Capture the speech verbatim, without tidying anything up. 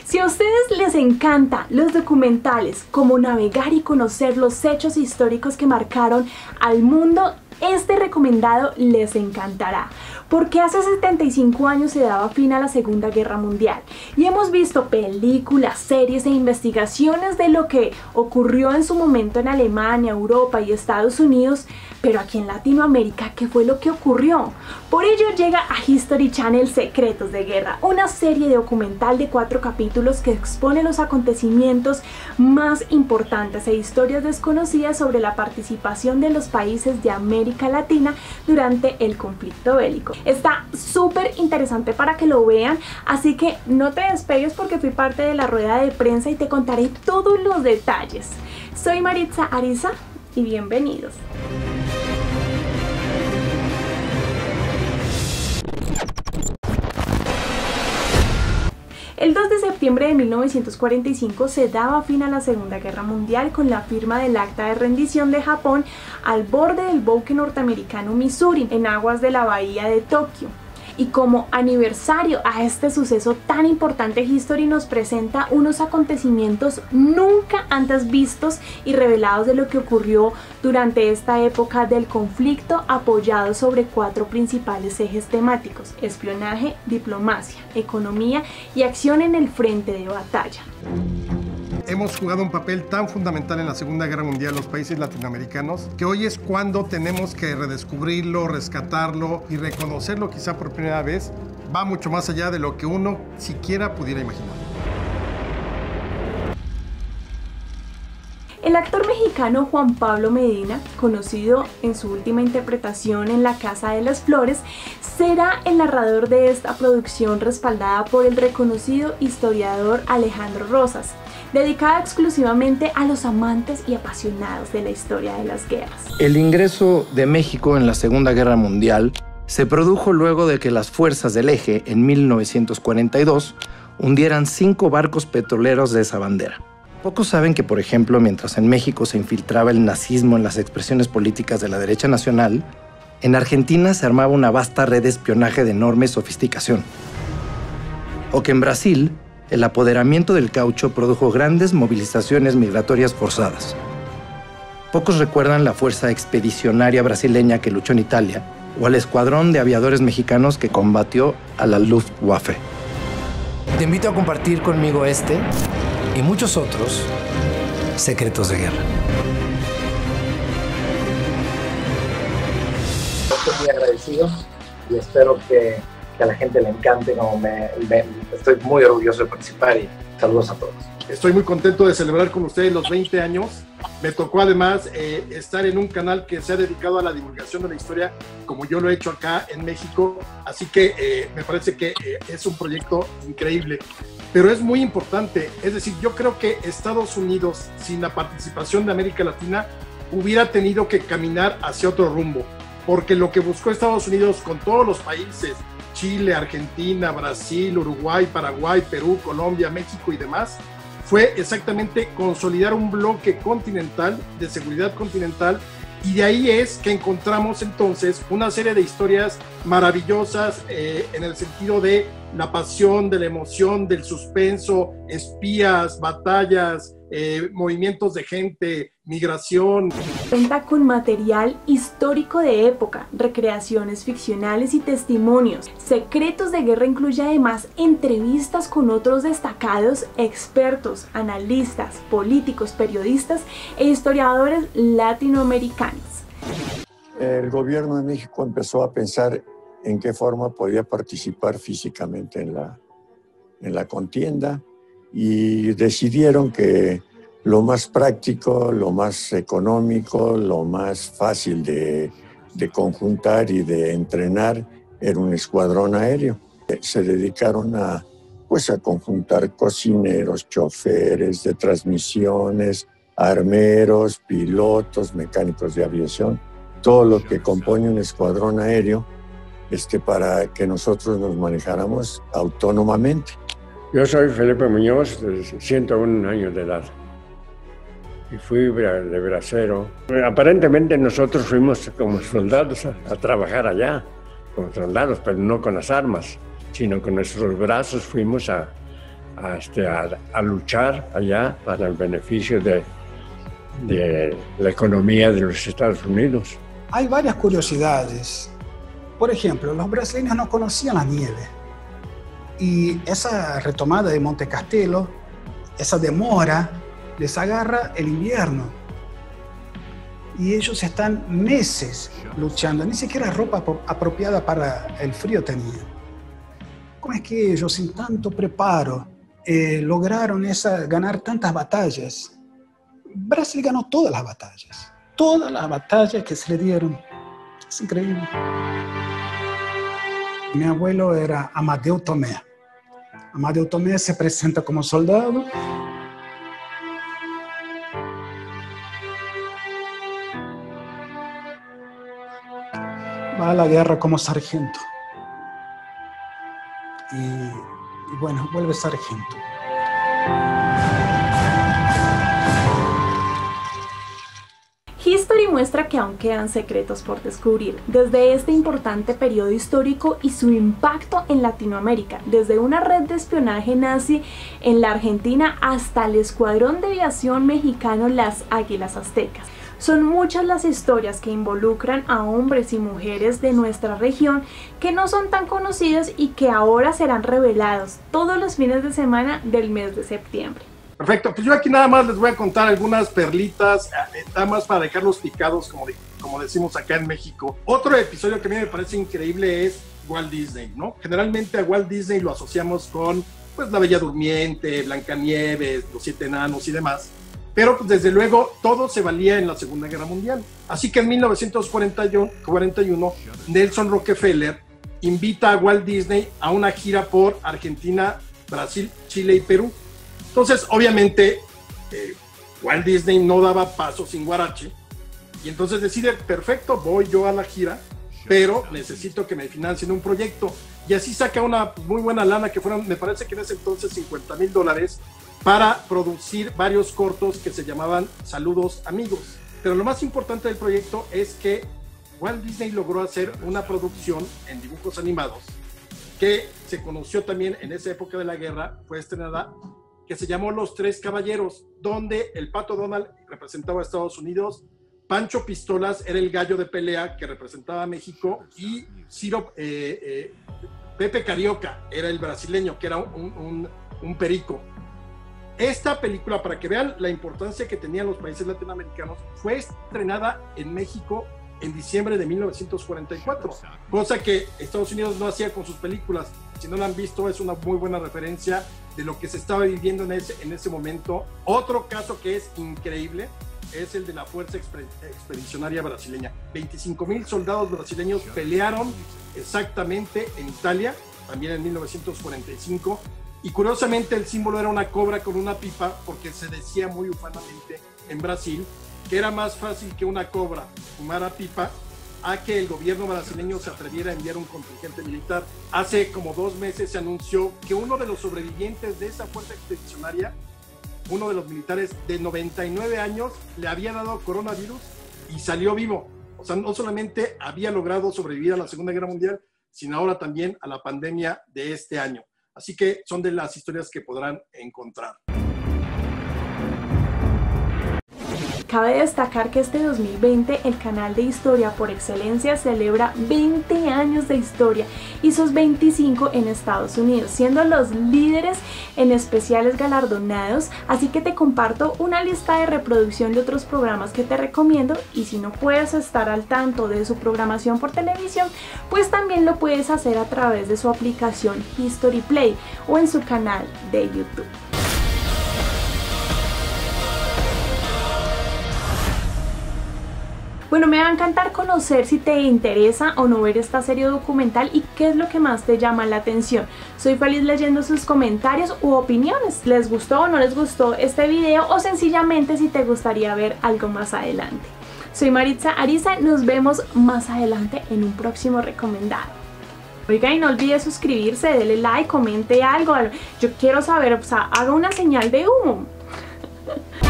Si a ustedes les encantan los documentales, como navegar y conocer los hechos históricos que marcaron al mundo, este recomendado les encantará, porque hace setenta y cinco años se daba fin a la Segunda Guerra Mundial y hemos visto películas, series e investigaciones de lo que ocurrió en su momento en Alemania, Europa y Estados Unidos, pero aquí en Latinoamérica, ¿qué fue lo que ocurrió? Por ello llega a History Channel Secretos de Guerra, una serie documental de cuatro capítulos que expone los acontecimientos más importantes e historias desconocidas sobre la participación de los países de América Latina durante el conflicto bélico. Está súper interesante para que lo vean, así que no te despegues porque fui parte de la rueda de prensa y te contaré todos los detalles. Soy Maritza Ariza y bienvenidos. El dos de septiembre de mil novecientos cuarenta y cinco se daba fin a la Segunda Guerra Mundial con la firma del Acta de Rendición de Japón al borde del buque norteamericano Missouri, en aguas de la bahía de Tokio. Y como aniversario a este suceso tan importante, History nos presenta unos acontecimientos nunca antes vistos y revelados de lo que ocurrió durante esta época del conflicto, apoyado sobre cuatro principales ejes temáticos: espionaje, diplomacia, economía y acción en el frente de batalla. Hemos jugado un papel tan fundamental en la Segunda Guerra Mundial los países latinoamericanos que hoy es cuando tenemos que redescubrirlo, rescatarlo y reconocerlo quizá por primera vez. Va mucho más allá de lo que uno siquiera pudiera imaginar. El actor mexicano Juan Pablo Medina, conocido en su última interpretación en La Casa de las Flores, será el narrador de esta producción respaldada por el reconocido historiador Alejandro Rosas, dedicada exclusivamente a los amantes y apasionados de la historia de las guerras. El ingreso de México en la Segunda Guerra Mundial se produjo luego de que las fuerzas del Eje en mil novecientos cuarenta y dos hundieran cinco barcos petroleros de esa bandera. Pocos saben que, por ejemplo, mientras en México se infiltraba el nazismo en las expresiones políticas de la derecha nacional, en Argentina se armaba una vasta red de espionaje de enorme sofisticación. O que en Brasil, el apoderamiento del caucho produjo grandes movilizaciones migratorias forzadas. Pocos recuerdan la fuerza expedicionaria brasileña que luchó en Italia o al escuadrón de aviadores mexicanos que combatió a la Luftwaffe. Te invito a compartir conmigo este y muchos otros secretos de guerra. Estoy muy agradecido y espero que, que a la gente le encante, como me, me, estoy muy orgulloso de participar y saludos a todos. Estoy muy contento de celebrar con ustedes los veinte años. Me tocó además eh, estar en un canal que se ha dedicado a la divulgación de la historia, como yo lo he hecho acá en México, así que eh, me parece que eh, es un proyecto increíble. Pero es muy importante, es decir, yo creo que Estados Unidos, sin la participación de América Latina, hubiera tenido que caminar hacia otro rumbo, porque lo que buscó Estados Unidos con todos los países, Chile, Argentina, Brasil, Uruguay, Paraguay, Perú, Colombia, México y demás, fue exactamente consolidar un bloque continental, de seguridad continental, y de ahí es que encontramos entonces una serie de historias maravillosas eh, en el sentido de la pasión, de la emoción, del suspenso, espías, batallas, eh, movimientos de gente, migración. Cuenta con material histórico de época, recreaciones ficcionales y testimonios. Secretos de Guerra incluye además entrevistas con otros destacados expertos, analistas, políticos, periodistas e historiadores latinoamericanos. El gobierno de México empezó a pensar en qué forma podía participar físicamente en la, en la contienda y decidieron que lo más práctico, lo más económico, lo más fácil de, de conjuntar y de entrenar era un escuadrón aéreo. Se dedicaron a, pues, a conjuntar cocineros, choferes de transmisiones, armeros, pilotos, mecánicos de aviación, todo lo que compone un escuadrón aéreo, este, para que nosotros nos manejáramos autónomamente. Yo soy Felipe Muñoz, de ciento uno años de edad, y fui de bracero. Aparentemente nosotros fuimos como soldados a, a trabajar allá, como soldados, pero no con las armas, sino con nuestros brazos fuimos a, a, este, a, a luchar allá para el beneficio de, de la economía de los Estados Unidos. Hay varias curiosidades. Por ejemplo, los brasileños no conocían la nieve. Y esa retomada de Monte Castelo, esa demora, les agarra el invierno. Y ellos están meses luchando, ni siquiera ropa apropiada para el frío tenían. ¿Cómo es que ellos, sin tanto preparo, eh, lograron esa, ganar tantas batallas? Brasil ganó todas las batallas, todas las batallas que se le dieron. Es increíble. Mi abuelo era Amadeu Tomé. Amadeu Tomé se presenta como soldado. Va a la guerra como sargento. Y, y bueno, vuelve sargento. History muestra que aún quedan secretos por descubrir desde este importante periodo histórico y su impacto en Latinoamérica, desde una red de espionaje nazi en la Argentina hasta el escuadrón de aviación mexicano Las Águilas Aztecas. Son muchas las historias que involucran a hombres y mujeres de nuestra región que no son tan conocidos y que ahora serán revelados todos los fines de semana del mes de septiembre. Perfecto, pues yo aquí nada más les voy a contar algunas perlitas, nada más para dejarlos picados, como, de, como decimos acá en México. Otro episodio que a mí me parece increíble es Walt Disney, ¿no? Generalmente a Walt Disney lo asociamos con, pues, La Bella Durmiente, Blancanieves, Los Siete Enanos y demás, pero pues desde luego todo se valía en la Segunda Guerra Mundial. Así que en mil novecientos cuarenta y uno Nelson Rockefeller invita a Walt Disney a una gira por Argentina, Brasil, Chile y Perú. Entonces, obviamente, eh, Walt Disney no daba paso sin guarache, y entonces decide, perfecto, voy yo a la gira, pero necesito que me financien un proyecto. Y así saca una muy buena lana, que fueron, me parece que en ese entonces, cincuenta mil dólares, para producir varios cortos que se llamaban Saludos Amigos. Pero lo más importante del proyecto es que Walt Disney logró hacer una producción en dibujos animados, que se conoció también en esa época de la guerra, fue estrenada, que se llamó Los Tres Caballeros, donde el Pato Donald representaba a Estados Unidos, Pancho Pistolas era el gallo de pelea que representaba a México, y Ciro, eh, eh, Pepe Carioca era el brasileño, que era un, un, un perico. Esta película, para que vean la importancia que tenían los países latinoamericanos, fue estrenada en México en diciembre de mil novecientos cuarenta y cuatro, cosa que Estados Unidos no hacía con sus películas. Si no la han visto, es una muy buena referencia de lo que se estaba viviendo en ese, en ese momento. Otro caso que es increíble es el de la Fuerza Expedicionaria Brasileña. veinticinco mil soldados brasileños pelearon exactamente en Italia, también en mil novecientos cuarenta y cinco, y curiosamente el símbolo era una cobra con una pipa, porque se decía muy ufanamente en Brasil que era más fácil que una cobra fumara pipa a que el gobierno brasileño se atreviera a enviar un contingente militar. Hace como dos meses se anunció que uno de los sobrevivientes de esa fuerza expedicionaria, uno de los militares de noventa y nueve años, le había dado coronavirus y salió vivo. O sea, no solamente había logrado sobrevivir a la Segunda Guerra Mundial, sino ahora también a la pandemia de este año. Así que son de las historias que podrán encontrar. Cabe destacar que este dos mil veinte el canal de Historia por Excelencia celebra veinte años de historia y sus veinticinco en Estados Unidos, siendo los líderes en especiales galardonados. Así que te comparto una lista de reproducción de otros programas que te recomiendo, y si no puedes estar al tanto de su programación por televisión, pues también lo puedes hacer a través de su aplicación History Play o en su canal de YouTube. Bueno, me va a encantar conocer si te interesa o no ver esta serie documental y qué es lo que más te llama la atención. Soy feliz leyendo sus comentarios u opiniones. ¿Les gustó o no les gustó este video? O sencillamente si te gustaría ver algo más adelante. Soy Maritza Ariza, nos vemos más adelante en un próximo recomendado. Oiga, y no olvide suscribirse, dele like, comente algo. Yo quiero saber, o sea, haga una señal de humo.